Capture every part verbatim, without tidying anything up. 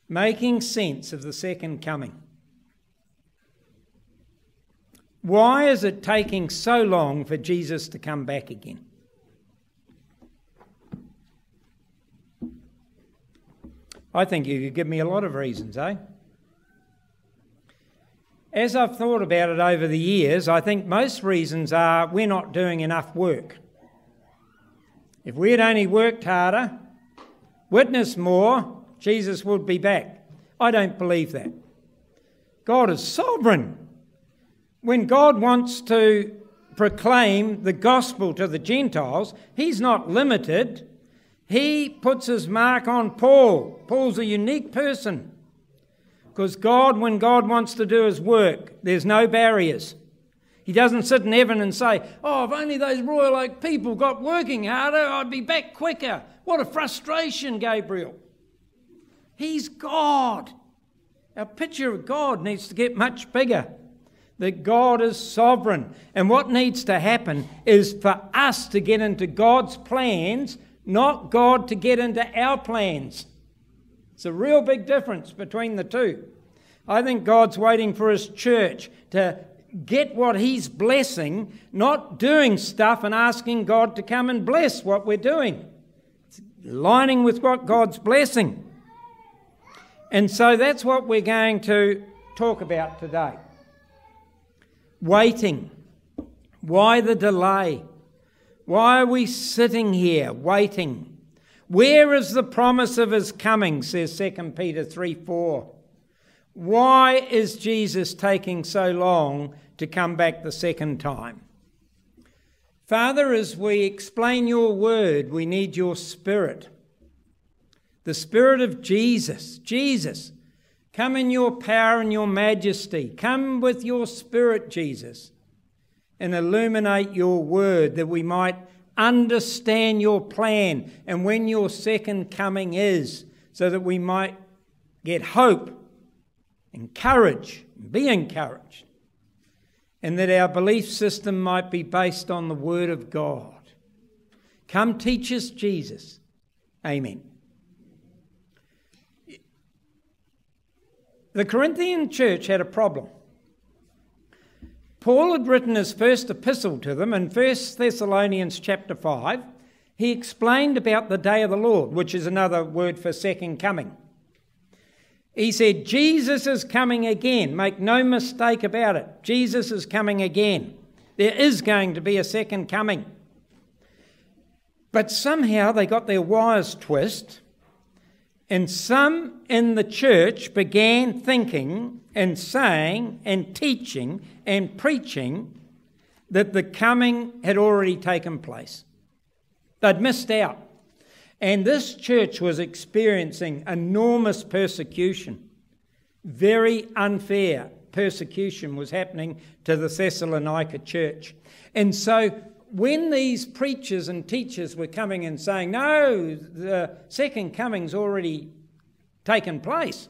making sense of the second coming. Why is it taking so long for Jesus to come back again? I think you could give me a lot of reasons, eh? As I've thought about it over the years, I think most reasons are we're not doing enough work. If we had only worked harder, witnessed more, Jesus would be back. I don't believe that. God is sovereign. When God wants to proclaim the gospel to the Gentiles, he's not limited. He puts his mark on Paul. Paul's a unique person. Because God, when God wants to do his work, there's no barriers. He doesn't sit in heaven and say, oh, if only those Royal Oak people got working harder, I'd be back quicker. What a frustration, Gabriel. He's God. Our picture of God needs to get much bigger. That God is sovereign. And what needs to happen is for us to get into God's plans, not God to get into our plans. It's a real big difference between the two. I think God's waiting for his church to get what he's blessing, not doing stuff and asking God to come and bless what we're doing. It's lining with what God's blessing. And so that's what we're going to talk about today. Waiting. Why the delay? Why are we sitting here waiting? Where is the promise of his coming, says Second Peter three four. Why is Jesus taking so long to come back the second time? Father, as we explain your word, we need your Spirit. The Spirit of Jesus. Jesus, come in your power and your majesty. Come with your Spirit, Jesus, and illuminate your word that we might understand your plan and when your second coming is, so that we might get hope, encourage, be encouraged, and that our belief system might be based on the Word of God. Come teach us, Jesus. Amen. The Corinthian church had a problem. Paul had written his first epistle to them in First Thessalonians chapter five. He explained about the day of the Lord, which is another word for second coming. He said, Jesus is coming again. Make no mistake about it. Jesus is coming again. There is going to be a second coming. But somehow they got their wires twisted, and some in the church began thinking and saying and teaching and preaching that the coming had already taken place. They'd missed out. And this church was experiencing enormous persecution. Very unfair persecution was happening to the Thessalonica church. And so when these preachers and teachers were coming and saying, no, the second coming's already taken place,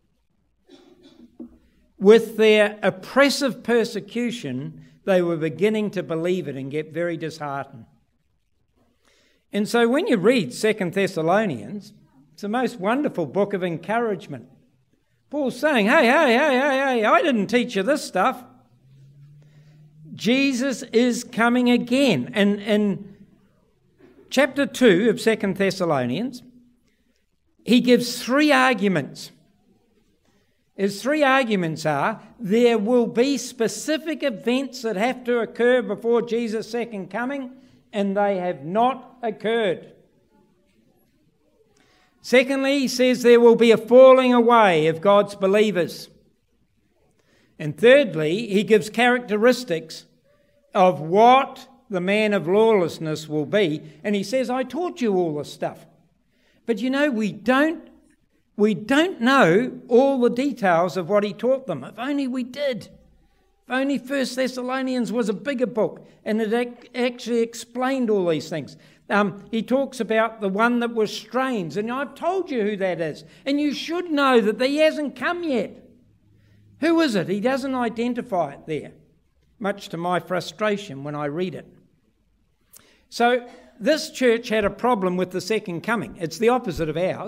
with their oppressive persecution, they were beginning to believe it and get very disheartened. And so when you read Second Thessalonians, it's the most wonderful book of encouragement. Paul's saying, hey, hey, hey, hey, hey, I didn't teach you this stuff. Jesus is coming again. And in chapter two of Second Thessalonians, he gives three arguments. His three arguments are, there will be specific events that have to occur before Jesus' second coming, and they have not occurred. Secondly, he says there will be a falling away of God's believers. And thirdly, he gives characteristics of what the man of lawlessness will be. And he says, I taught you all this stuff. But you know, we don't, we don't know all the details of what he taught them. If only we did. If only First Thessalonians was a bigger book and it ac- actually explained all these things. Um, he talks about the one that was strange, and I've told you who that is. And you should know that he hasn't come yet. Who is it? He doesn't identify it there, much to my frustration when I read it. So this church had a problem with the second coming. It's the opposite of ours.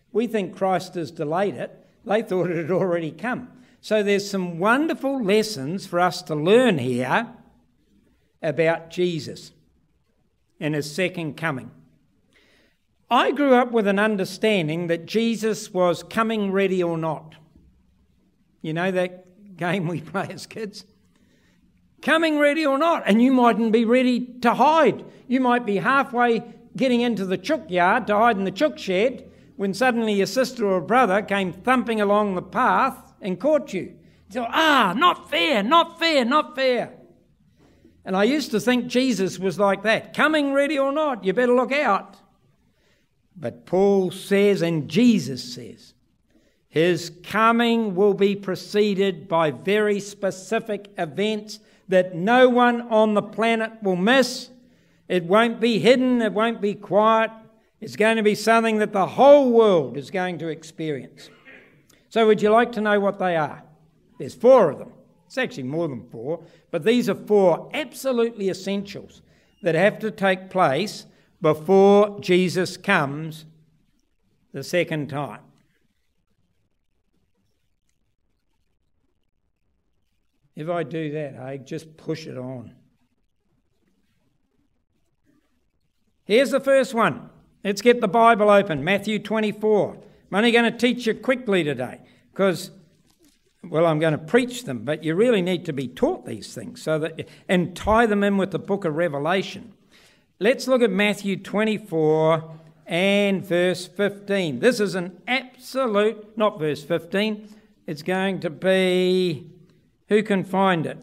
We think Christ has delayed it. They thought it had already come. So there's some wonderful lessons for us to learn here about Jesus and his second coming. I grew up with an understanding that Jesus was coming ready or not. You know that game we play as kids? Coming ready or not. And you mightn't be ready to hide. You might be halfway getting into the chook yard to hide in the chook shed when suddenly your sister or brother came thumping along the path and caught you. So, ah, not fair, not fair, not fair. And I used to think Jesus was like that. Coming ready or not, you better look out. But Paul says, and Jesus says, his coming will be preceded by very specific events that no one on the planet will miss. It won't be hidden, it won't be quiet. It's going to be something that the whole world is going to experience. So would you like to know what they are? There's four of them. It's actually more than four, but these are four absolutely essentials that have to take place before Jesus comes the second time. If I do that, hey, just push it on. Here's the first one. Let's get the Bible open, Matthew twenty-four. I'm only going to teach you quickly today because, well, I'm going to preach them, but you really need to be taught these things so that and tie them in with the book of Revelation. Let's look at Matthew twenty-four and verse fifteen. This is an absolute, not verse fifteen, it's going to be, who can find it?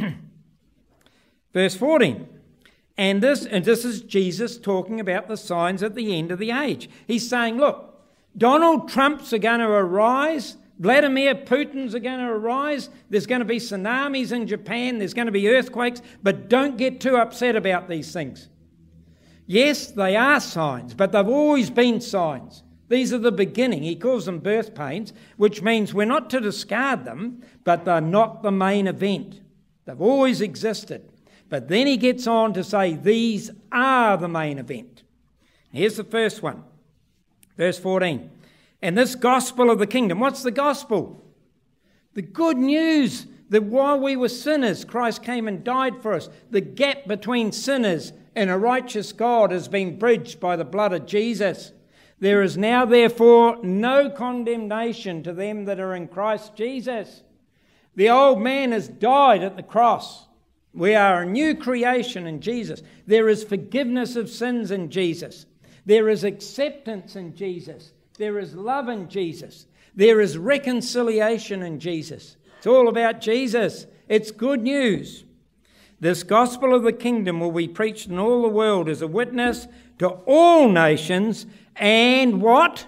Verse fourteen. And this, and this is Jesus talking about the signs at the end of the age. He's saying, look, Donald Trumps are going to arise. Vladimir Putin's are going to arise. There's going to be tsunamis in Japan. There's going to be earthquakes. But don't get too upset about these things. Yes, they are signs, but they've always been signs. These are the beginning. He calls them birth pains, which means we're not to discard them, but they're not the main event. They've always existed. But then he gets on to say these are the main event. Here's the first one. Verse fourteen. And this gospel of the kingdom. What's the gospel? The good news that while we were sinners, Christ came and died for us. The gap between sinners and a righteous God has been bridged by the blood of Jesus. There is now, therefore, no condemnation to them that are in Christ Jesus. The old man has died at the cross. We are a new creation in Jesus. There is forgiveness of sins in Jesus. There is acceptance in Jesus. There is love in Jesus. There is reconciliation in Jesus. It's all about Jesus. It's good news. This gospel of the kingdom will be preached in all the world as a witness to all nations, and what?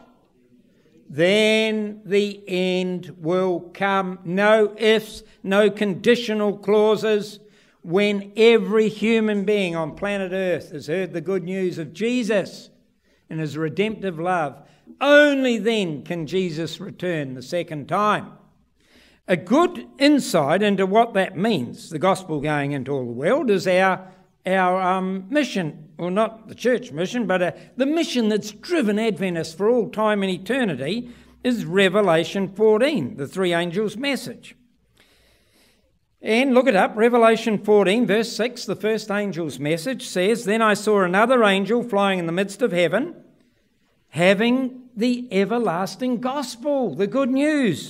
Then the end will come. No ifs, no conditional clauses. When every human being on planet Earth has heard the good news of Jesus and his redemptive love, only then can Jesus return the second time. A good insight into what that means, the gospel going into all the world, is our, our um, mission, well, not the church mission, but uh, the mission that's driven Adventists for all time and eternity is Revelation fourteen, the three angels' message. And look it up, Revelation fourteen, verse six, the first angel's message says, Then I saw another angel flying in the midst of heaven, having the everlasting gospel, the good news,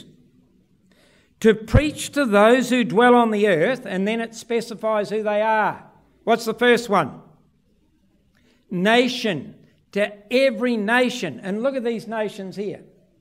to preach to those who dwell on the earth, and then it specifies who they are. What's the first one? Nation, to every nation. And look at these nations here.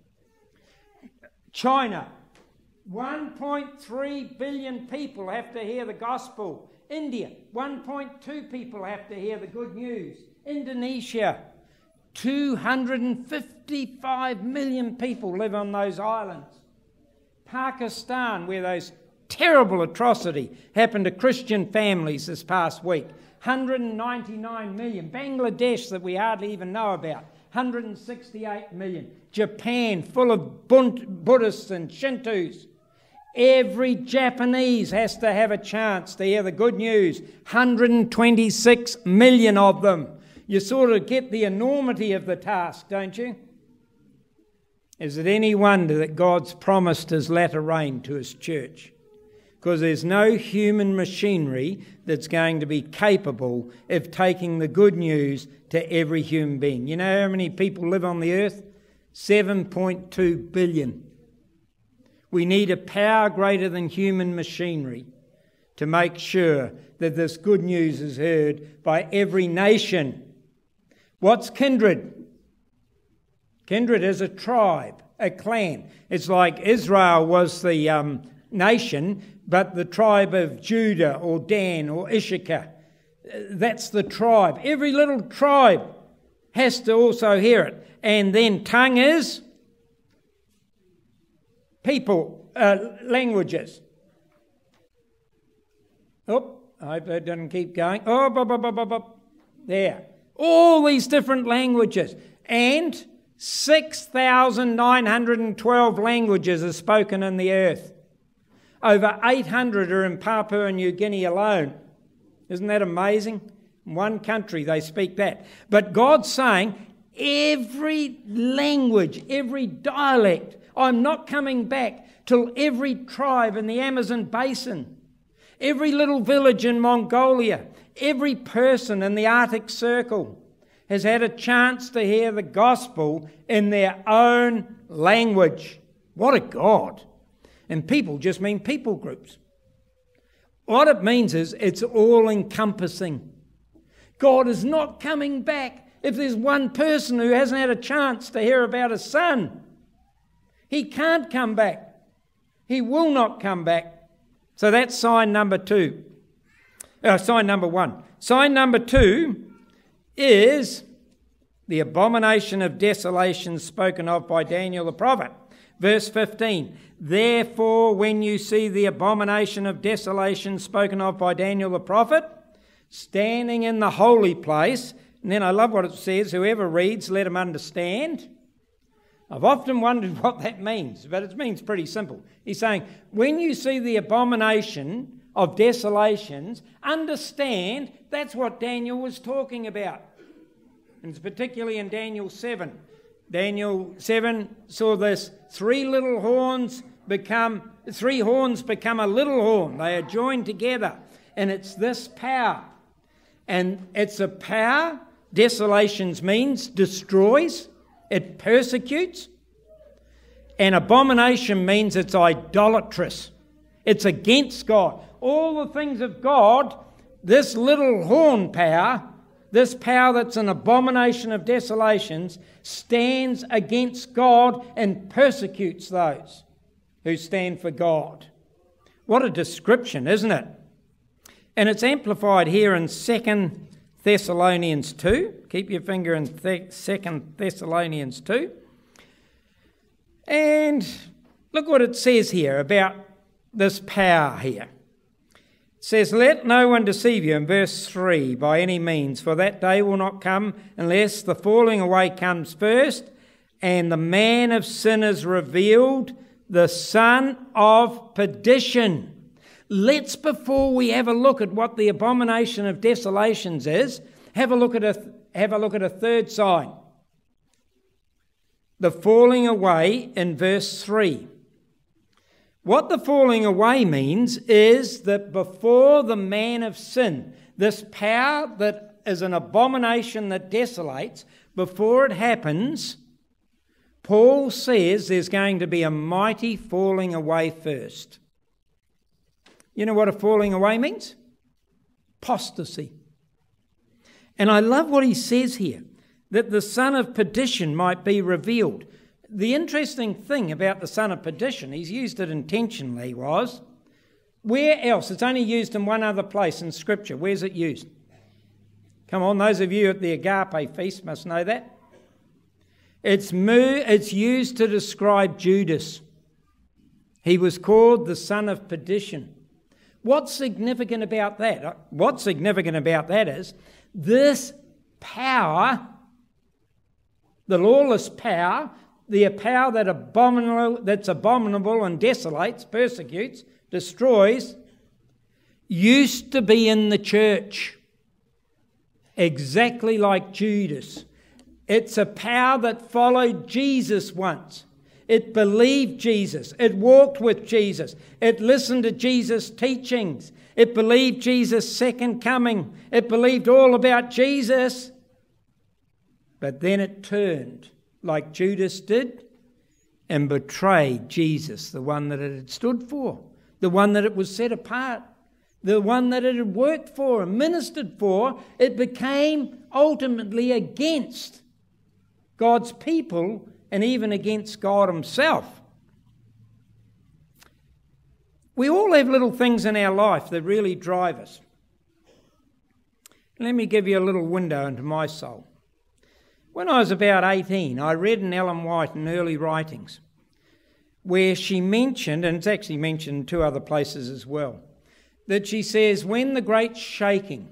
China. one point three billion people have to hear the gospel. India, one point two people have to hear the good news. Indonesia, two hundred fifty-five million people live on those islands. Pakistan, where those terrible atrocity happened to Christian families this past week, one hundred ninety-nine million. Bangladesh, that we hardly even know about, one hundred sixty-eight million. Japan, full of Buddhists and Shintos. Every Japanese has to have a chance to hear the good news. one hundred twenty-six million of them. You sort of get the enormity of the task, don't you? Is it any wonder that God's promised his latter rain to his church? Because there's no human machinery that's going to be capable of taking the good news to every human being. You know how many people live on the earth? seven point two billion. We need a power greater than human machinery to make sure that this good news is heard by every nation. What's kindred? Kindred is a tribe, a clan. It's like Israel was the um, nation, but the tribe of Judah or Dan or Issachar, that's the tribe. Every little tribe has to also hear it. And then tongue is people, uh, languages. Oh, I hope that didn't keep going. Oh, bop, bop, bop, bop, bop. There. All these different languages. And six thousand nine hundred twelve languages are spoken in the earth. Over eight hundred are in Papua New Guinea alone. Isn't that amazing? In one country they speak that. But God's saying every language, every dialect, I'm not coming back till every tribe in the Amazon basin, every little village in Mongolia, every person in the Arctic Circle has had a chance to hear the gospel in their own language. What a God! And people just mean people groups. What it means is it's all-encompassing. God is not coming back if there's one person who hasn't had a chance to hear about his son. He can't come back. He will not come back. So that's sign number two. Uh, sign number one. Sign number two is the abomination of desolation spoken of by Daniel the prophet. Verse fifteen, therefore when you see the abomination of desolation spoken of by Daniel the prophet, standing in the holy place, and then I love what it says, whoever reads, let him understand. I've often wondered what that means, but it means pretty simple. He's saying, when you see the abomination of desolations, understand that's what Daniel was talking about. And it's particularly in Daniel seven. Daniel seven saw this three little horns become, three horns become a little horn. They are joined together. And it's this power. And it's a power, desolations means destroys, it persecutes. And abomination means it's idolatrous. It's against God. All the things of God, this little horn power, this power that's an abomination of desolations, stands against God and persecutes those who stand for God. What a description, isn't it? And it's amplified here in Second Thessalonians two. Keep your finger in th- Second Thessalonians two. And look what it says here about this power here. It says, let no one deceive you in verse three by any means, for that day will not come unless the falling away comes first and the man of sin is revealed, the son of perdition. Let's, before we have a look at what the abomination of desolations is, have a look at a, have a look at a third sign. The falling away in verse three. What the falling away means is that before the man of sin, this power that is an abomination that desolates, before it happens, Paul says there's going to be a mighty falling away first. You know what a falling away means? Apostasy. And I love what he says here, that the son of perdition might be revealed. The interesting thing about the son of perdition, he's used it intentionally, was, where else? It's only used in one other place in Scripture. Where's it used? Come on, those of you at the Agape feast must know that. It's, mo- it's used to describe Judas. He was called the son of perdition. What's significant about that? What's significant about that is this power, the lawless power, the power that abominable, that's abominable and desolates, persecutes, destroys, used to be in the church, exactly like Judas. It's a power that followed Jesus once. It believed Jesus. It walked with Jesus. It listened to Jesus' teachings. It believed Jesus' second coming. It believed all about Jesus. But then it turned, like Judas did, and betrayed Jesus, the one that it had stood for, the one that it was set apart, the one that it had worked for and ministered for. It became ultimately against God's people and even against God himself. We all have little things in our life that really drive us. Let me give you a little window into my soul. When I was about eighteen, I read in Ellen White in early writings where she mentioned, and it's actually mentioned in two other places as well, that she says when the great shaking,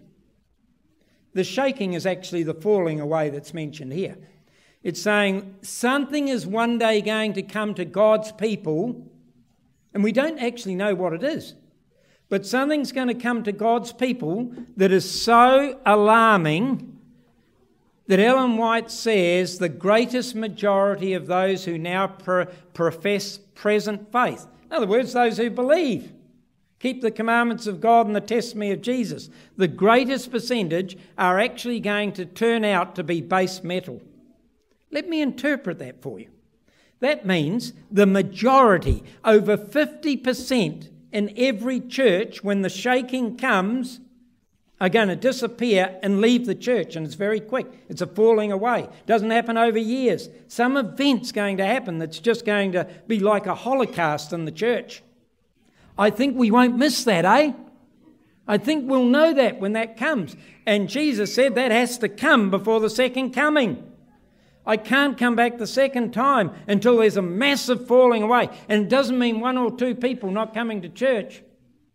the shaking is actually the falling away that's mentioned here. It's saying something is one day going to come to God's people, and we don't actually know what it is. But something's going to come to God's people that is so alarming that Ellen White says the greatest majority of those who now pro- profess present faith, in other words, those who believe, keep the commandments of God and the testimony of Jesus, the greatest percentage are actually going to turn out to be base metal. Let me interpret that for you. That means the majority, over fifty percent in every church, when the shaking comes, are going to disappear and leave the church, and it's very quick. It's a falling away. It doesn't happen over years. Some event's going to happen that's just going to be like a holocaust in the church. I think we won't miss that, eh? I think we'll know that when that comes. And Jesus said that has to come before the second coming. I can't come back the second time until there's a massive falling away. And it doesn't mean one or two people not coming to church.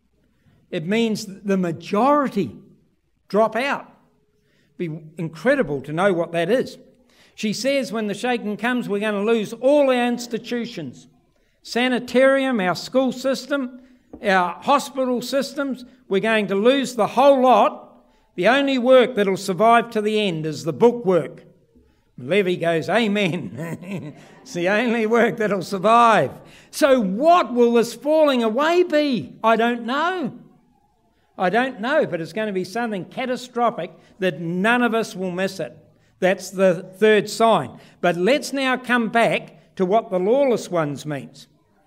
It means the majority drop out. It'd be incredible to know what that is. She says when the shaking comes, we're going to lose all our institutions. Sanitarium, our school system, our hospital systems, we're going to lose the whole lot. The only work that'll survive to the end is the book work. Levy goes, amen. It's the only work that'll survive. So what will this falling away be? I don't know. I don't know, but it's going to be something catastrophic that none of us will miss it. That's the third sign. But let's now come back to what the lawless ones means.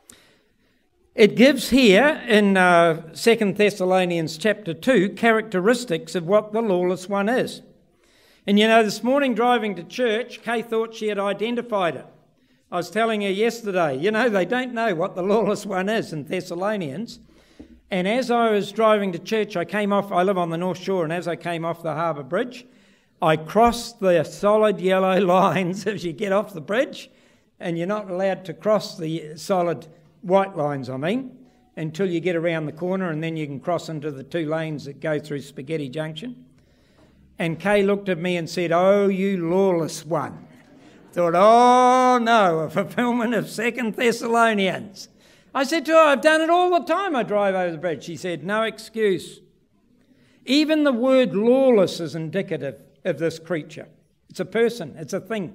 It gives here in uh, Second Thessalonians chapter two characteristics of what the lawless one is. And you know, this morning driving to church, Kay thought she had identified it. I was telling her yesterday, you know, they don't know what the lawless one is in Thessalonians. And as I was driving to church, I came off, I live on the North Shore, and as I came off the Harbour Bridge, I crossed the solid yellow lines as you get off the bridge, and you're not allowed to cross the solid white lines, I mean, until you get around the corner, and then you can cross into the two lanes that go through Spaghetti Junction. And Kay looked at me and said, "Oh, you lawless one." Thought, oh no, a fulfilment of Second Thessalonians. I said to her, "I've done it all the time I drive over the bridge." She said, "No excuse." Even the word lawless is indicative of this creature. It's a person, it's a thing.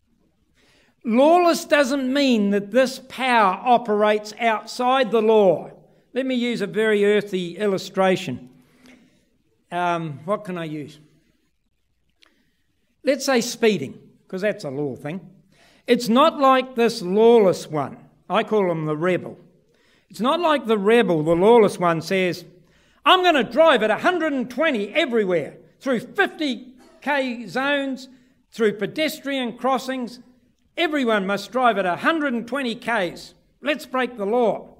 Lawless doesn't mean that this power operates outside the law. Let me use a very earthy illustration. Um, what can I use? Let's say speeding, because that's a law thing. It's not like this lawless one. I call him the rebel. It's not like the rebel, the lawless one says, "I'm going to drive at one hundred twenty everywhere, through fifty k zones, through pedestrian crossings. Everyone must drive at one hundred twenty k's. Let's break the law."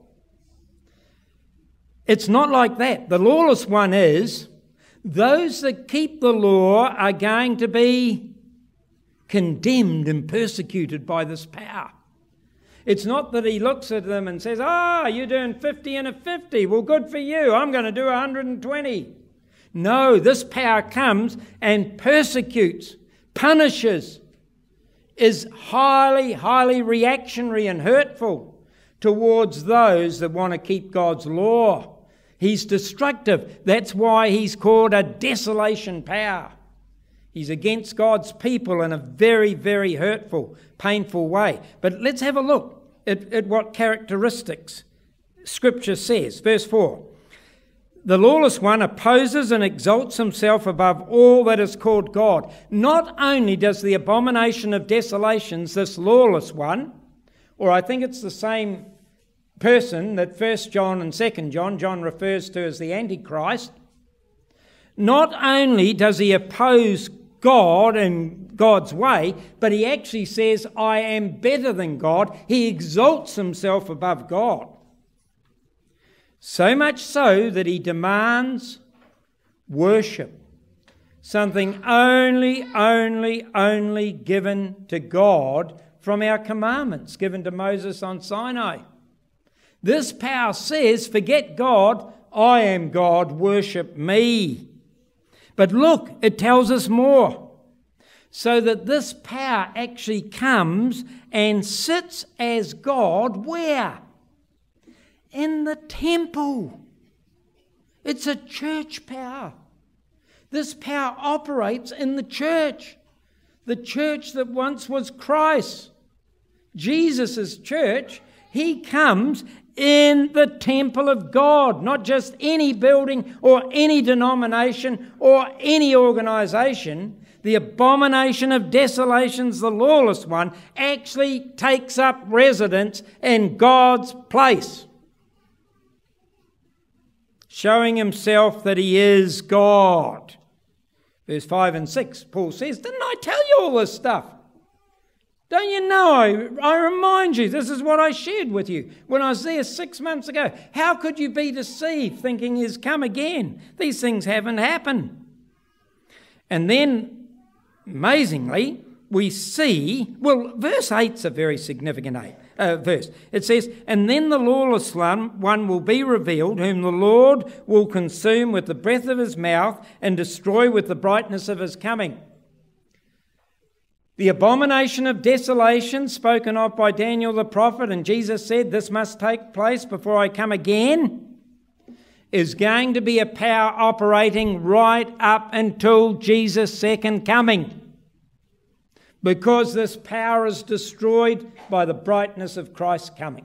It's not like that. The lawless one is, those that keep the law are going to be condemned and persecuted by this power. It's not that he looks at them and says, "Ah, oh, you're doing fifty and a fifty. Well, good for you. I'm going to do one hundred twenty. No, this power comes and persecutes, punishes, is highly, highly reactionary and hurtful towards those that want to keep God's law. He's destructive. That's why he's called a desolation power. He's against God's people in a very, very hurtful, painful way. But let's have a look. at, at what characteristics Scripture says. Verse four. The lawless one opposes and exalts himself above all that is called God. Not only does the abomination of desolations, this lawless one, or I think it's the same person that First John and Second John, John refers to as the Antichrist, not only does he oppose God and God's way, but he actually says, I am better than God. He exalts himself above God. So much so that he demands worship, something only, only, only given to God from our commandments given to Moses on Sinai. This power says, forget God, I am God, worship me. But look, it tells us more. So that this power actually comes and sits as God where? In the temple. It's a church power. This power operates in the church. The church that once was Christ. Jesus' church, he comes in the temple of God, not just any building or any denomination or any organisation. The abomination of desolations, the lawless one, actually takes up residence in God's place, showing himself that he is God. Verse five and six, Paul says, didn't I tell you all this stuff? Don't you know, I, I remind you, this is what I shared with you when I was there six months ago. How could you be deceived thinking he's come again? These things haven't happened. And then, amazingly, we see, well, verse eight's a very significant eight, uh, verse. It says, and then the lawless one, one will be revealed, whom the Lord will consume with the breath of his mouth and destroy with the brightness of his coming. The abomination of desolation spoken of by Daniel the prophet, and Jesus said, this must take place before I come again, is going to be a power operating right up until Jesus' second coming. Because this power is destroyed by the brightness of Christ's coming.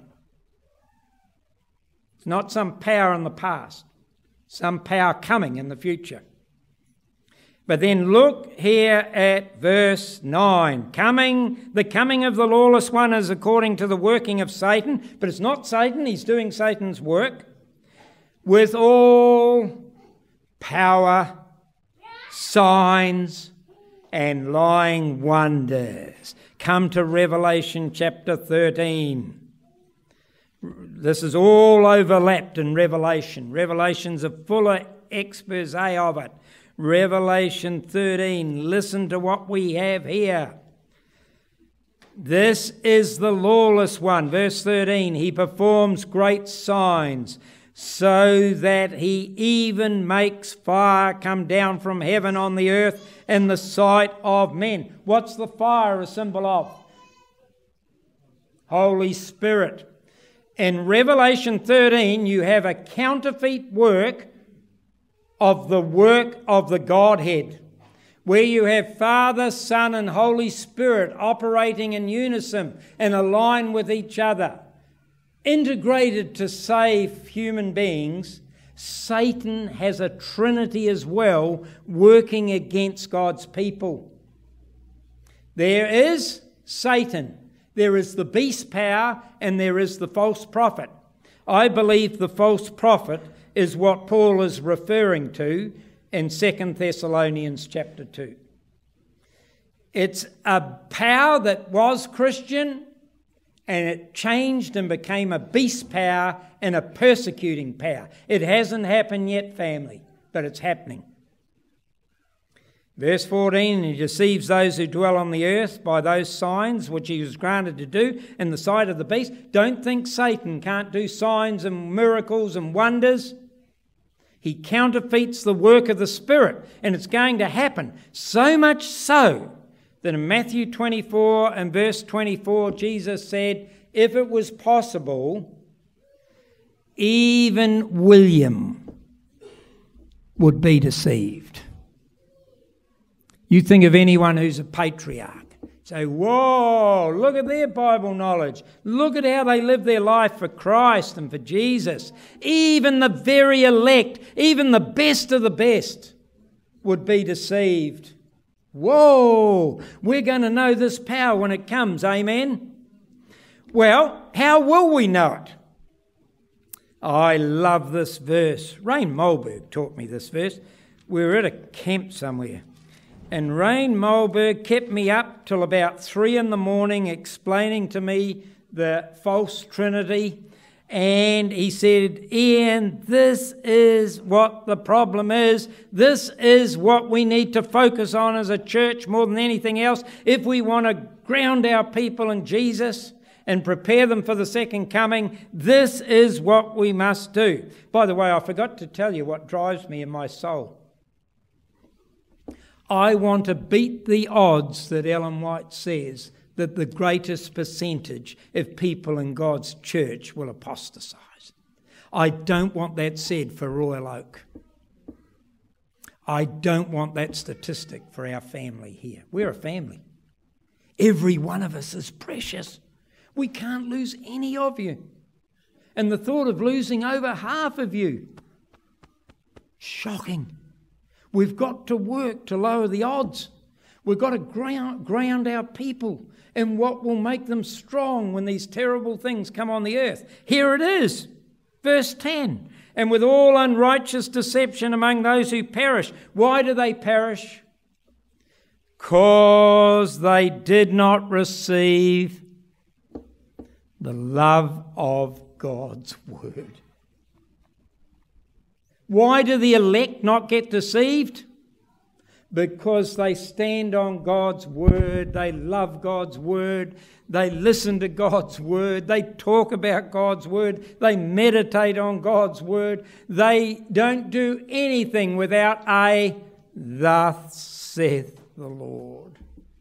It's not some power in the past, some power coming in the future. But then look here at verse nine. Coming, the coming of the lawless one is according to the working of Satan, but it's not Satan, he's doing Satan's work, with all power, signs, and lying wonders. Come to Revelation chapter thirteen. This is all overlapped in Revelation. Revelation's a fuller expose of it. Revelation thirteen, listen to what we have here. This is the lawless one. Verse thirteen, he performs great signs, so that he even makes fire come down from heaven on the earth in the sight of men. What's the fire a symbol of? Holy Spirit. In Revelation thirteen, you have a counterfeit work of the work of the Godhead, where you have Father, Son, and Holy Spirit operating in unison and aligned with each other, integrated to save human beings. Satan has a trinity as well, working against God's people. There is Satan, there is the beast power, and there is the false prophet. I believe the false prophet is what Paul is referring to in Second Thessalonians chapter two. It's a power that was Christian, and it changed and became a beast power and a persecuting power. It hasn't happened yet, family, but it's happening. Verse fourteen, he deceives those who dwell on the earth by those signs which he was granted to do in the sight of the beast. Don't think Satan can't do signs and miracles and wonders. He counterfeits the work of the Spirit, and it's going to happen. So much so that in Matthew twenty-four and verse twenty-four, Jesus said, if it was possible, even William would be deceived. You think of anyone who's a patriarch. Say, whoa, look at their Bible knowledge. Look at how they live their life for Christ and for Jesus. Even the very elect, even the best of the best would be deceived. Whoa, we're going to know this power when it comes, amen? Well, how will we know it? I love this verse. Rain Mulberg taught me this verse. We were at a camp somewhere, and Rain Mulberg kept me up till about three in the morning explaining to me the false trinity. And he said, Ian, this is what the problem is. This is what we need to focus on as a church more than anything else if we want to ground our people in Jesus and prepare them for the second coming. This is what we must do. By the way, I forgot to tell you what drives me in my soul. I want to beat the odds that Ellen White says that the greatest percentage of people in God's church will apostatize. I don't want that said for Royal Oak. I don't want that statistic for our family here. We're a family. Every one of us is precious. We can't lose any of you. And the thought of losing over half of you, shocking. We've got to work to lower the odds. We've got to ground, ground our people in what will make them strong when these terrible things come on the earth. Here it is, verse ten. And with all unrighteous deception among those who perish. Why do they perish? Because they did not receive the love of God's word. Why do the elect not get deceived? Because they stand on God's word, they love God's word, they listen to God's word, they talk about God's word, they meditate on God's word. They don't do anything without a "thus saith the Lord."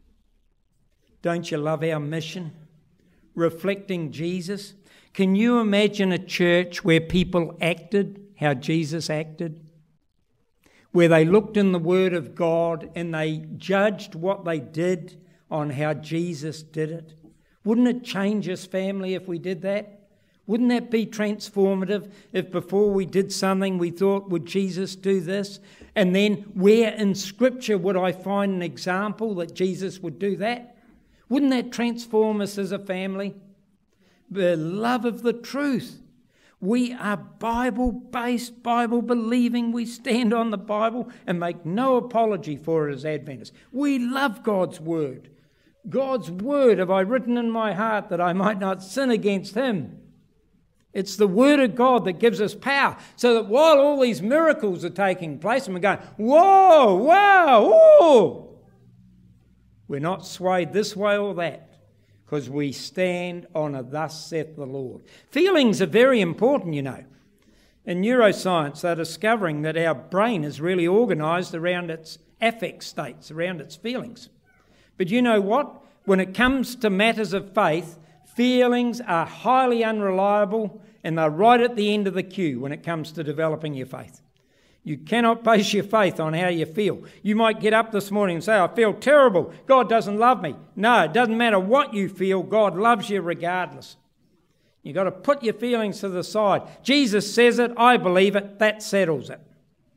Don't you love our mission? Reflecting Jesus. Can you imagine a church where people acted how Jesus acted? Where they looked in the Word of God and they judged what they did on how Jesus did it? Wouldn't it change us, family, if we did that? Wouldn't that be transformative if before we did something we thought, would Jesus do this? And then where in Scripture would I find an example that Jesus would do that? Wouldn't that transform us as a family? The love of the truth. We are Bible-based, Bible-believing. We stand on the Bible and make no apology for it as Adventists. We love God's word. God's word have I written in my heart that I might not sin against him. It's the word of God that gives us power, so that while all these miracles are taking place and we're going, whoa, wow, whoa, we're not swayed this way or that. Because we stand on a "thus saith the Lord." Feelings are very important, you know. In neuroscience, they're discovering that our brain is really organised around its affect states, around its feelings. But you know what? When it comes to matters of faith, feelings are highly unreliable and they're right at the end of the queue when it comes to developing your faith. You cannot base your faith on how you feel. You might get up this morning and say, I feel terrible. God doesn't love me. No, it doesn't matter what you feel. God loves you regardless. You've got to put your feelings to the side. Jesus says it. I believe it. That settles it.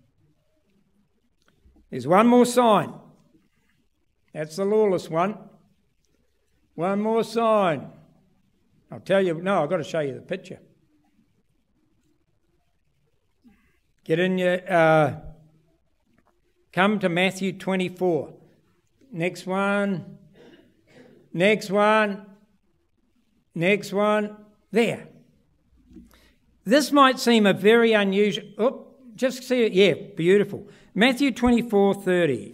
There's one more sign. That's the lawless one. One more sign. I'll tell you, no, I've got to show you the picture. Get in your, uh, come to Matthew twenty-four. Next one. Next one. Next one. There. This might seem a very unusual, oh, just see it, yeah, beautiful. Matthew twenty-four thirty.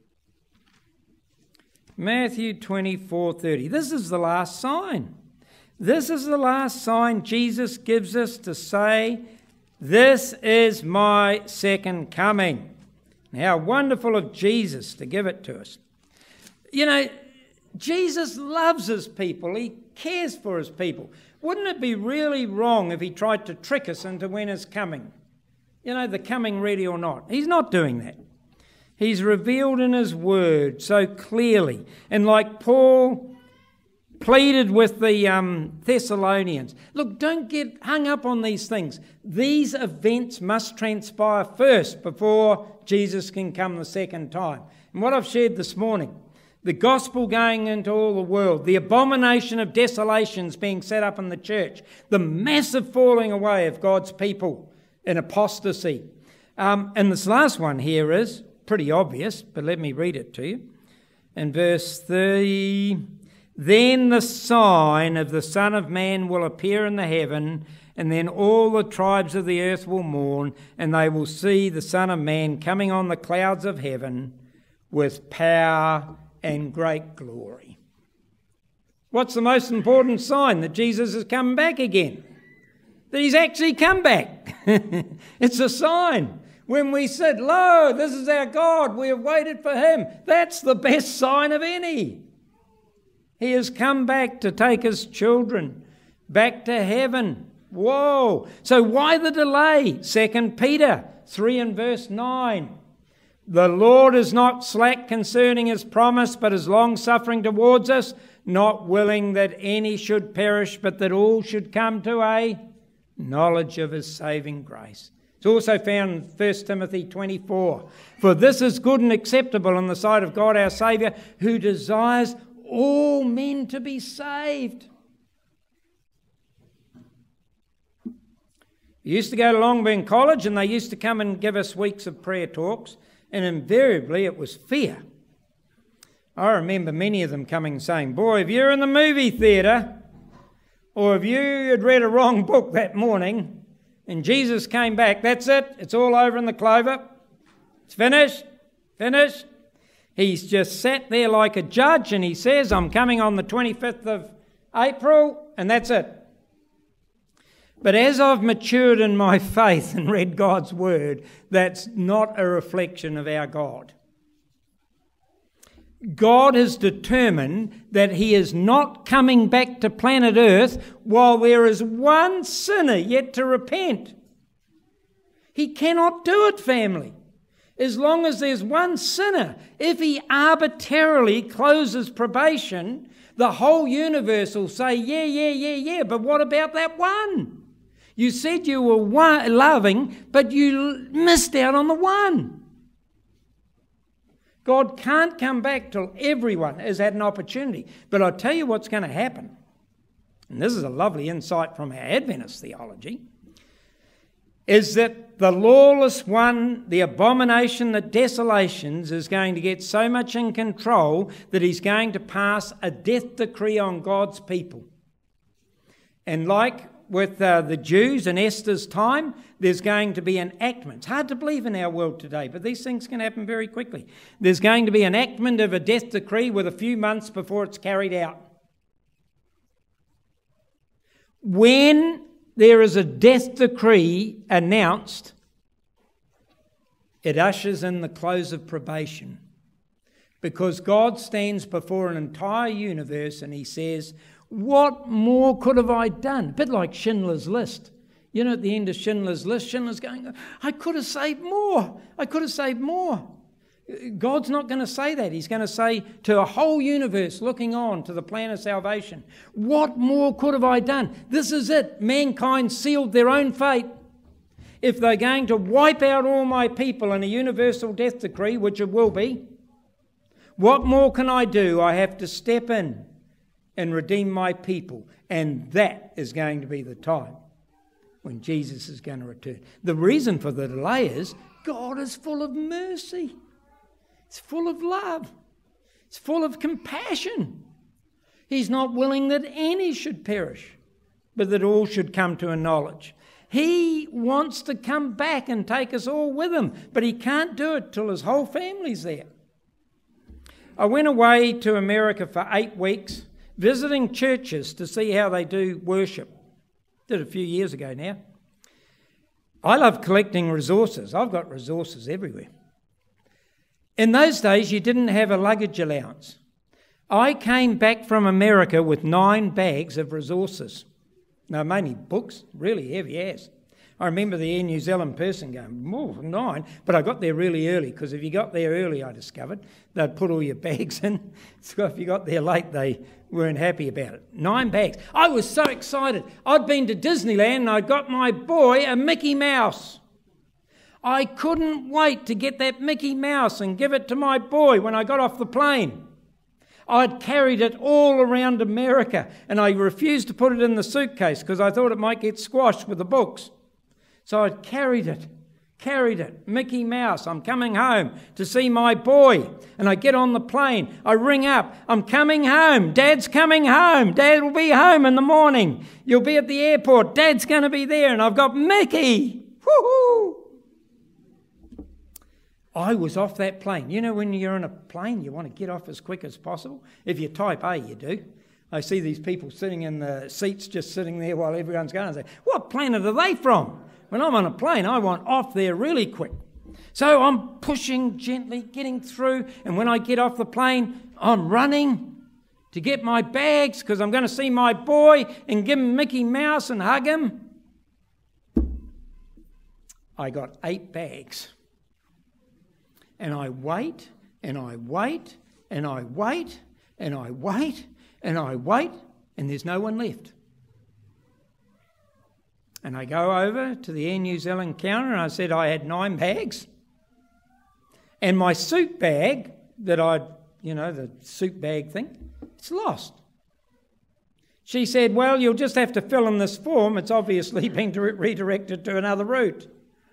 Matthew twenty-four thirty. This is the last sign. This is the last sign Jesus gives us to say, this is my second coming. How wonderful of Jesus to give it to us. You know, Jesus loves his people. He cares for his people. Wouldn't it be really wrong if he tried to trick us into when he's coming? You know, the coming ready or not. He's not doing that. He's revealed in his word so clearly. And like Paul pleaded with the um, Thessalonians, look, don't get hung up on these things. These events must transpire first before Jesus can come the second time. And what I've shared this morning, the gospel going into all the world, the abomination of desolations being set up in the church, the massive falling away of God's people in apostasy. Um, and this last one here is pretty obvious, but let me read it to you. In verse thirty, then the sign of the Son of Man will appear in the heaven, and then all the tribes of the earth will mourn, and they will see the Son of Man coming on the clouds of heaven with power and great glory. What's the most important sign? That Jesus has come back again. That he's actually come back. It's a sign. When we said, lo, this is our God, we have waited for him. That's the best sign of any. He has come back to take his children back to heaven. Whoa. So why the delay? Second Peter three and verse nine. The Lord is not slack concerning his promise, but is long-suffering towards us, not willing that any should perish, but that all should come to a knowledge of his saving grace. It's also found in First Timothy twenty-four. For this is good and acceptable in the sight of God our Saviour, who desires all men to be saved. We used to go to Longburn College, and they used to come and give us weeks of prayer talks. And invariably it was fear. I remember many of them coming and saying, boy, if you're in the movie theatre, or if you had read a wrong book that morning and Jesus came back, that's it, it's all over in the clover. It's finished, finished. He's just sat there like a judge and he says, I'm coming on the twenty-fifth of April, and that's it. But as I've matured in my faith and read God's word, that's not a reflection of our God. God has determined that he is not coming back to planet Earth while there is one sinner yet to repent. He cannot do it, family. As long as there's one sinner, if he arbitrarily closes probation, the whole universe will say, yeah, yeah, yeah, yeah, but what about that one? You said you were one, loving, but you missed out on the one. God can't come back till everyone has had an opportunity. But I'll tell you what's going to happen. And this is a lovely insight from our Adventist theology. Is that the lawless one, the abomination, the desolations, is going to get so much in control that he's going to pass a death decree on God's people. And like with uh, the Jews in Esther's time, there's going to be enactment. It's hard to believe in our world today, but these things can happen very quickly. There's going to be enactment of a death decree with a few months before it's carried out. When there is a death decree announced, it ushers in the close of probation. Because God stands before an entire universe and he says, what more could have I done? A bit like Schindler's List. You know, at the end of Schindler's List, Schindler's going, I could have saved more. I could have saved more. God's not going to say that. He's going to say to a whole universe looking on to the plan of salvation, what more could have I done? This is it. Mankind sealed their own fate. If they're going to wipe out all my people in a universal death decree, which it will be, what more can I do? I have to step in and redeem my people. And that is going to be the time when Jesus is going to return. The reason for the delay is God is full of mercy. It's full of love. It's full of compassion. He's not willing that any should perish, but that all should come to a knowledge. He wants to come back and take us all with him, but he can't do it till his whole family's there. I went away to America for eight weeks, visiting churches to see how they do worship. Did it a few years ago now. I love collecting resources. I've got resources everywhere. In those days, you didn't have a luggage allowance. I came back from America with nine bags of resources. No, mainly books, really heavy as. I remember the Air New Zealand person going, oh, nine, but I got there really early, because if you got there early, I discovered, they'd put all your bags in. So if you got there late, they weren't happy about it. Nine bags. I was so excited. I'd been to Disneyland and I'd got my boy a Mickey Mouse. I couldn't wait to get that Mickey Mouse and give it to my boy when I got off the plane. I'd carried it all around America, and I refused to put it in the suitcase because I thought it might get squashed with the books. So I'd carried it, carried it, Mickey Mouse. I'm coming home to see my boy. And I get on the plane, I ring up, I'm coming home, Dad's coming home, Dad will be home in the morning. You'll be at the airport, Dad's going to be there, and I've got Mickey. Woohoo! I was off that plane. You know, when you're in a plane, you want to get off as quick as possible. If you're type A, you do. I see these people sitting in the seats, just sitting there while everyone's going. I say, what planet are they from? When I'm on a plane, I want off there really quick. So I'm pushing gently, getting through. And when I get off the plane, I'm running to get my bags because I'm going to see my boy and give him Mickey Mouse and hug him. I got eight bags. And I wait, and I wait, and I wait, and I wait, and I wait, and there's no one left. And I go over to the Air New Zealand counter, and I said I had nine bags. And my suit bag that I'd, you know, the suit bag thing, it's lost. She said, well, you'll just have to fill in this form. It's obviously been redirected to another route.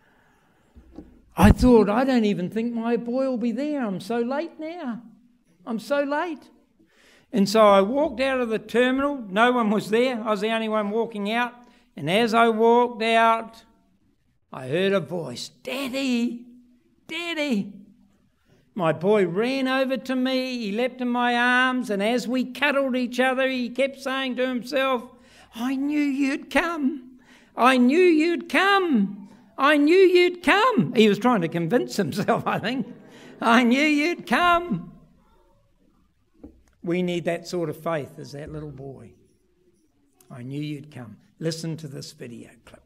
I thought, I don't even think my boy will be there. I'm so late now. I'm so late. And so I walked out of the terminal. No one was there. I was the only one walking out. And as I walked out, I heard a voice, Daddy, Daddy. My boy ran over to me. He leapt in my arms. And as we cuddled each other, he kept saying to himself, I knew you'd come. I knew you'd come. I knew you'd come. He was trying to convince himself, I think. I knew you'd come. We need that sort of faith as that little boy. I knew you'd come. Listen to this video clip.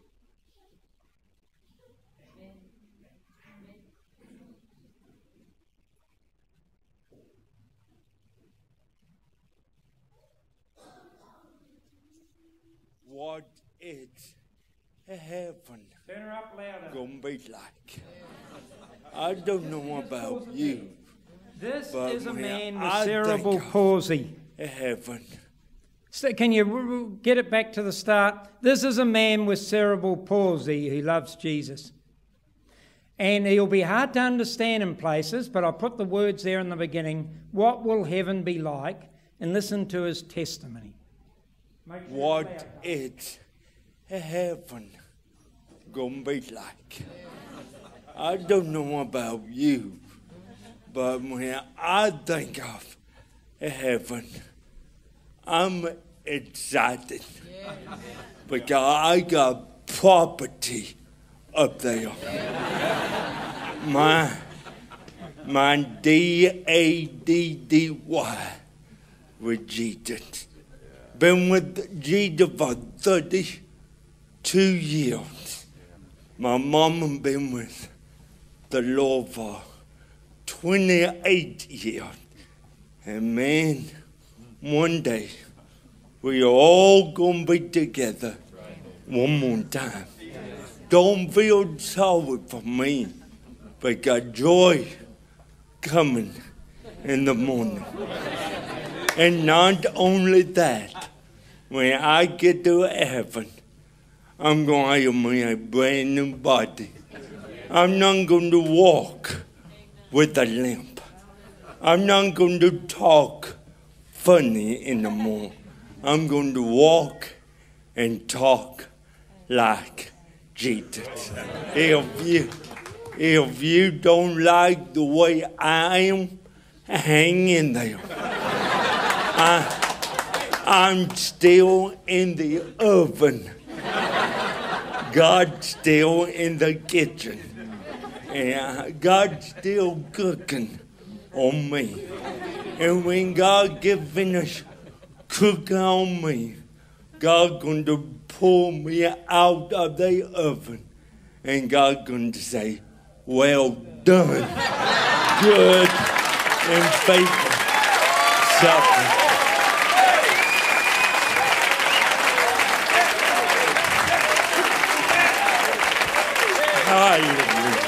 What is heaven Turn her up louder. gonna be like? I don't know about you. This but is a man with I cerebral palsy. Heaven. So can you get it back to the start? This is a man with cerebral palsy who loves Jesus. And he'll be hard to understand in places, but I put the words there in the beginning. What will heaven be like? And listen to his testimony. Sure what is heaven gonna be like? I don't know about you, but when I think of heaven, I'm excited because I got property up there. My my D A D D Y with Jesus. Been with Jesus for thirty-two years. My mom been with the Lord for twenty-eight years. And man, one day we all gonna be together one more time. Don't feel sorry for me, because joy coming in the morning. And not only that, when I get to heaven, I'm going to have me a brand new body. I'm not going to walk with a limp. I'm not going to talk funny anymore. I'm going to walk and talk like Jesus. If you, if you don't like the way I am, hang in there. I, I'm still in the oven. God's still in the kitchen. And God's still cooking on me. And when God get finished cooking on me, God's going to pull me out of the oven. And God's going to say, well done, good and faithful servant. Hallelujah.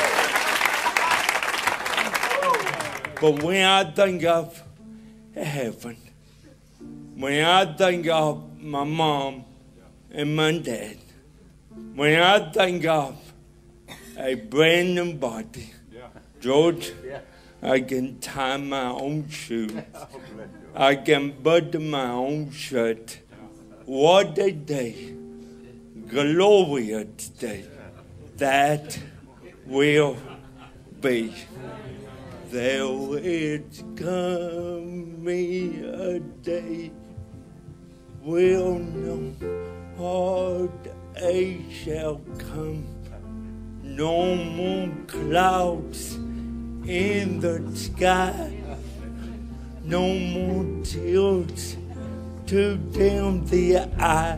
But when I think of heaven, when I think of my mom and my dad, when I think of a brand new body, George, I can tie my own shoes. I can button my own shirt. What a day, glorious day that will be. There is coming a day will no heartache shall come, no more clouds in the sky, no more tears to dim the eye,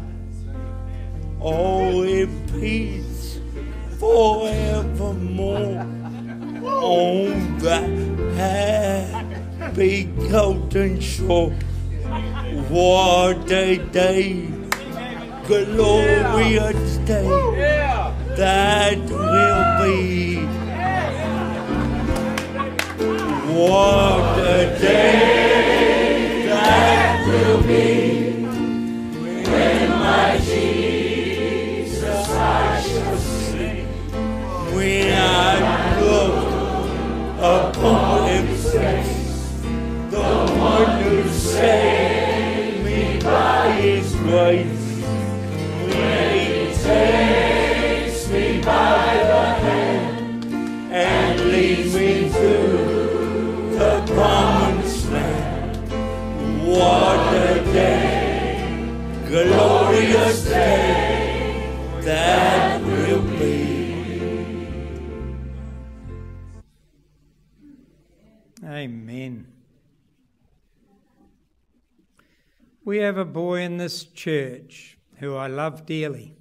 all in peace forevermore on the happy golden shore. What a day, glorious day that will be. What a day that will be, when my Jesus I shall see, when I look upon His face, the one who saved me by His grace, when He takes me by the hand and leads me through the promised land. What a day, glorious day that will be. Amen. We have a boy in this church who I love dearly.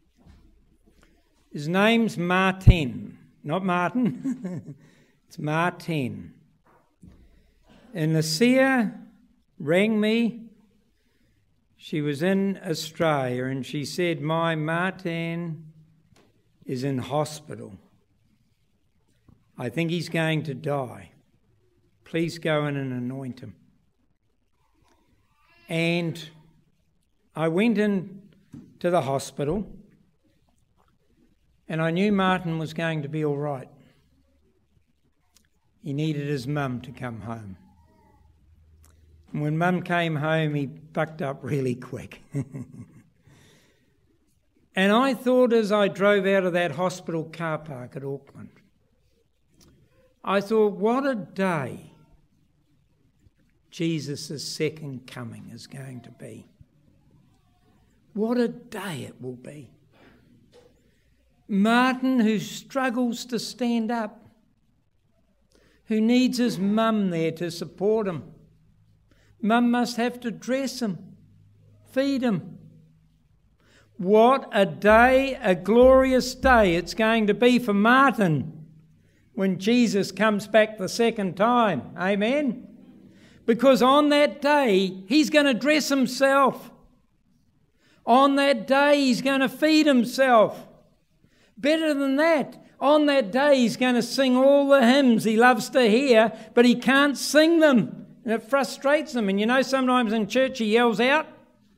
His name's Martin, not Martin. It's Martin. And Lucia rang me. She was in Australia and she said, my Martin is in hospital. I think he's going to die. Please go in and anoint him. And I went in to the hospital and I knew Martin was going to be all right. He needed his mum to come home. And when Mum came home, he bucked up really quick. And I thought as I drove out of that hospital car park at Auckland, I thought, what a day Jesus' second coming is going to be. What a day it will be. Martin, who struggles to stand up, who needs his mum there to support him. Mum must have to dress him, feed him. What a day, a glorious day it's going to be for Martin when Jesus comes back the second time. Amen? Because on that day, he's going to dress himself. On that day, he's going to feed himself. Better than that, on that day, he's going to sing all the hymns he loves to hear, but he can't sing them. And it frustrates him. And you know, sometimes in church he yells out.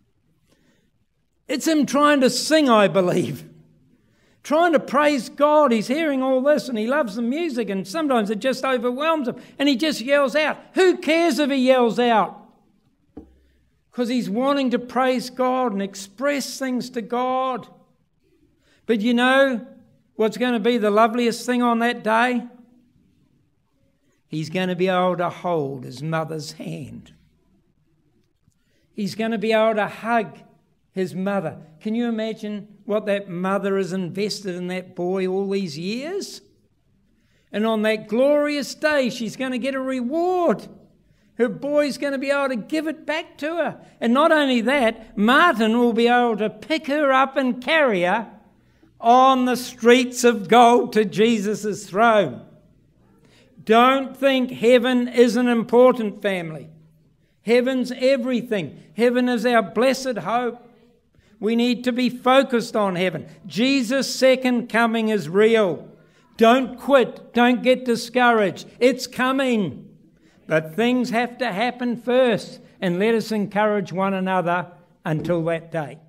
It's him trying to sing, I believe. Trying to praise God. He's hearing all this and he loves the music and sometimes it just overwhelms him. And he just yells out. Who cares if he yells out? Because he's wanting to praise God and express things to God. But you know what's going to be the loveliest thing on that day? He's going to be able to hold his mother's hand. He's going to be able to hug his mother. Can you imagine what that mother has invested in that boy all these years? And on that glorious day, she's going to get a reward. Her boy's going to be able to give it back to her. And not only that, Martin will be able to pick her up and carry her on the streets of gold to Jesus' throne. Don't think heaven isn't important, family. Heaven's everything. Heaven is our blessed hope. We need to be focused on heaven. Jesus' second coming is real. Don't quit. Don't get discouraged. It's coming. But things have to happen first. And let us encourage one another until that day.